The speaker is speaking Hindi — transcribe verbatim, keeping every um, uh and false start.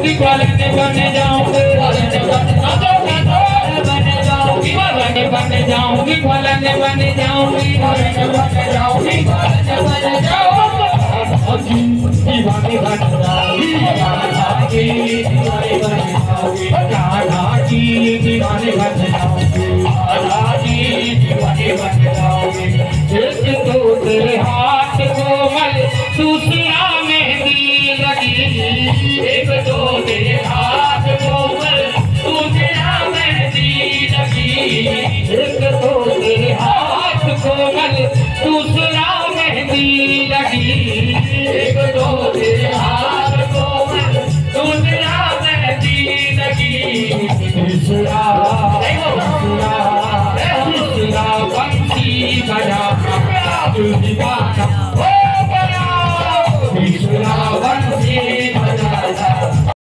जाऊंगी बन बन जाऊंगी बन जाऊंगी बन बन जाऊंगी बन बन जाऊंगी बन जाऊंगी बन जाऊंगी दीवानी बन जाऊंगी राधाजी दीवानी बन जाऊंगी राधाजी दीवानी बन जाऊंगी राधाजी दीवानी बन जाऊंगी एक तो तेरे हाथ कोमल दूसरा मेहंदी लगी एक तो तेरे हाथ कोमल दूसरा मेहंदी लगी एक तो तेरे हाथ कोमल दूसरा मेहंदी लगी एक तो तेरे